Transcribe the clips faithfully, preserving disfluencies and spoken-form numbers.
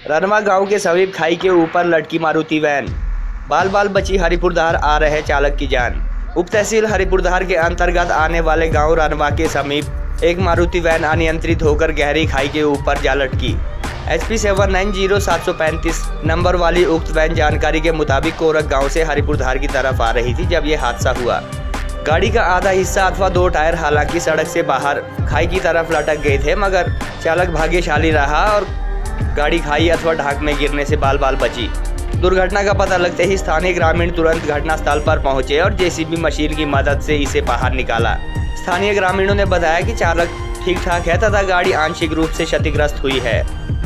रनवा गांव के समीप खाई के ऊपर लटकी मारुति वैन, बाल बाल बची हरिपुरधार आ रहे चालक की जान। उप तहसील हरिपुरधार के अंतर्गत आने वाले गांव रनवा के समीप एक मारुति वैन अनियंत्रित होकर गहरी खाई के ऊपर जा लटकी। H P seven nine zero सात सौ पैंतीस नंबर वाली उक्त वैन जानकारी के मुताबिक कोरक गांव से हरिपुरधार की तरफ आ रही थी जब यह हादसा हुआ। गाड़ी का आधा हिस्सा अथवा दो टायर हालांकि सड़क से बाहर खाई की तरफ लटक गए थे, मगर चालक भाग्यशाली रहा और गाड़ी खाई अथवा ढाक में गिरने से बाल बाल बची। दुर्घटना का पता लगते ही स्थानीय ग्रामीण तुरंत घटनास्थल पर पहुंचे और जे सी बी मशीन की मदद से इसे बाहर निकाला। स्थानीय ग्रामीणों ने बताया कि चालक ठीक ठाक है तथा गाड़ी आंशिक रूप से क्षतिग्रस्त हुई है।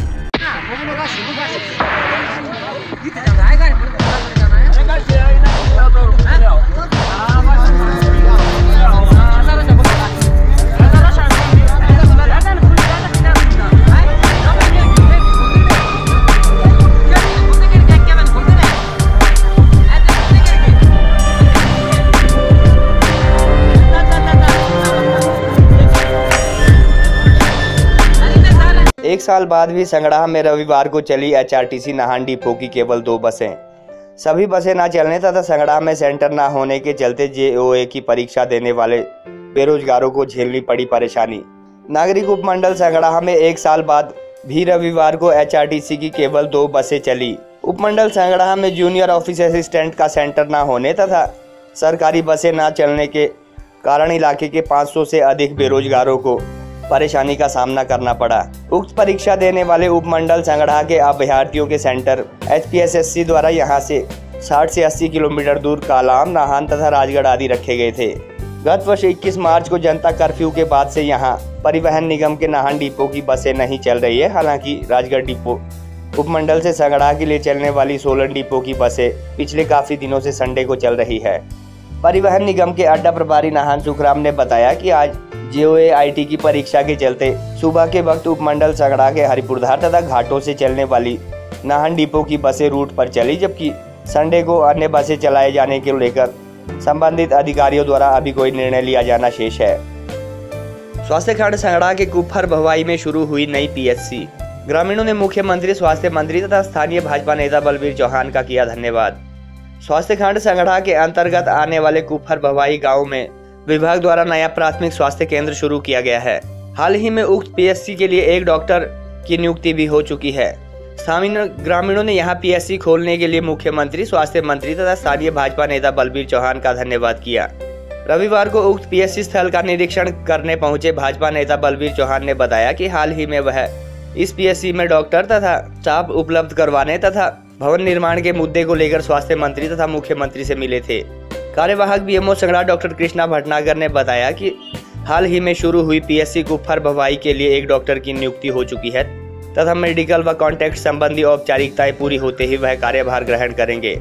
एक साल बाद भी संगड़ाह में रविवार को चली H R T C Nahan depot की केवल दो बसें। सभी बसें न चलने तथा संगड़ाह में सेंटर न होने के चलते जे ओ ए की परीक्षा देने वाले बेरोजगारों को झेलनी पड़ी परेशानी। नागरिक उपमंडल संगड़ाह में एक साल बाद भी रविवार को एच आर टी सी की केवल दो बसें चली। उपमंडल संगड़ाह में जूनियर ऑफिस असिस्टेंट का सेंटर न होने तथा सरकारी बसें न चलने के कारण इलाके के पाँच सौ से अधिक बेरोजगारों को परेशानी का सामना करना पड़ा। उक्त परीक्षा देने वाले उपमंडल संगड़ाह के अभ्यर्थियों के centre H P S S C द्वारा यहां से साठ से अस्सी किलोमीटर दूर कालाम, नाहन तथा राजगढ़ आदि रखे गए थे। गत वर्ष इक्कीस मार्च को जनता कर्फ्यू के बाद से यहां परिवहन निगम के नाहन डिपो की बसें नहीं चल रही है। हालांकि राजगढ़ डिपो उपमंडल से संगड़ाह के लिए चलने वाली सोलन डिपो की बसें पिछले काफी दिनों से संडे को चल रही है। परिवहन निगम के अड्डा प्रभारी नाहन सुखराम ने बताया कि आज जे ओ ए आई टी की परीक्षा के चलते सुबह के वक्त उपमंडल संगड़ाह के हरिपुरधार तथा घाटों से चलने वाली नाहन डिपो की बसें रूट पर चली, जबकि संडे को अन्य बसें चलाए जाने को लेकर संबंधित अधिकारियों द्वारा अभी कोई निर्णय लिया जाना शेष है। स्वास्थ्य खंड संगड़ाह के कुफर भवाई में शुरू हुई नई पी एच सी। ग्रामीणों ने मुख्यमंत्री, स्वास्थ्य मंत्री तथा स्थानीय भाजपा नेता बलबीर चौहान का किया धन्यवाद। स्वास्थ्य खंड संगड़ाह के अंतर्गत आने वाले कुफर भवाई गाँव में विभाग द्वारा नया प्राथमिक स्वास्थ्य केंद्र शुरू किया गया है। हाल ही में उक्त पी एच सी के लिए एक डॉक्टर की नियुक्ति भी हो चुकी है। स्थानीय ग्रामीणों ने यहां पी एच सी खोलने के लिए मुख्यमंत्री, स्वास्थ्य मंत्री तथा स्थानीय भाजपा नेता बलबीर चौहान का धन्यवाद किया। रविवार को उक्त पी एच सी स्थल का निरीक्षण करने पहुंचे भाजपा नेता बलबीर चौहान ने बताया कि हाल ही में वह इस पी एच सी में डॉक्टर तथा स्टाफ उपलब्ध करवाने तथा भवन निर्माण के मुद्दे को लेकर स्वास्थ्य मंत्री तथा मुख्यमंत्री से मिले थे। कार्यवाहक B M O Sangrah doctor Krishna Bhatnagar ने बताया कि हाल ही में शुरू हुई पी एच सी कुफर भवाई के लिए एक डॉक्टर की नियुक्ति हो चुकी है तथा मेडिकल व कॉन्टैक्ट संबंधी औपचारिकताएं पूरी होते ही वह कार्यभार ग्रहण करेंगे।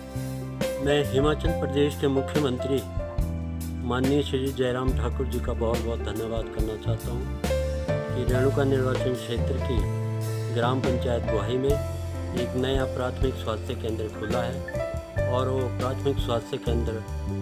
मैं हिमाचल प्रदेश के मुख्यमंत्री माननीय श्री जयराम ठाकुर जी का बहुत बहुत धन्यवाद करना चाहता हूँ कि रेणुका निर्वाचन क्षेत्र की ग्राम पंचायत बुहाई में एक नया प्राथमिक स्वास्थ्य केंद्र खुला है और वो प्राथमिक स्वास्थ्य केंद्र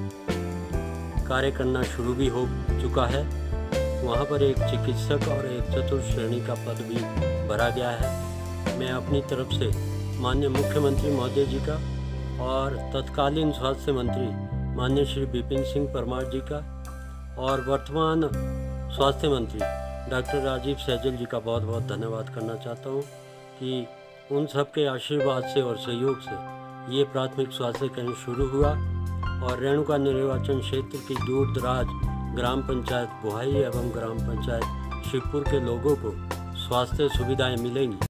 कार्य करना शुरू भी हो चुका है। वहाँ पर एक चिकित्सक और एक चतुर्थ श्रेणी का पद भी भरा गया है। मैं अपनी तरफ से माननीय मुख्यमंत्री महोदय जी का और तत्कालीन स्वास्थ्य मंत्री माननीय श्री विपिन सिंह परमार जी का और वर्तमान स्वास्थ्य मंत्री डॉक्टर राजीव सहजल जी का बहुत बहुत धन्यवाद करना चाहता हूँ कि उन सब के आशीर्वाद से और सहयोग से ये प्राथमिक स्वास्थ्य केंद्र शुरू हुआ और रेणुका निर्वाचन क्षेत्र की दूर दराज ग्राम पंचायत बुहाई एवं ग्राम पंचायत शिवपुर के लोगों को स्वास्थ्य सुविधाएं मिलेंगी।